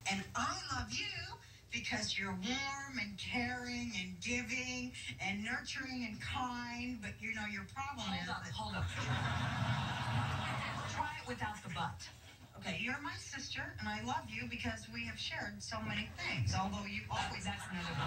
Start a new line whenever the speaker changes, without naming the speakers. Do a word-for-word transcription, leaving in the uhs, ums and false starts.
And I love you because you're warm and caring and giving and nurturing and kind. But, you know, your problem
hold
is
up,
that...
Hold up. Try it without the but.
Okay, you're my sister, and I love you because we have shared so many things, although you always...
That's another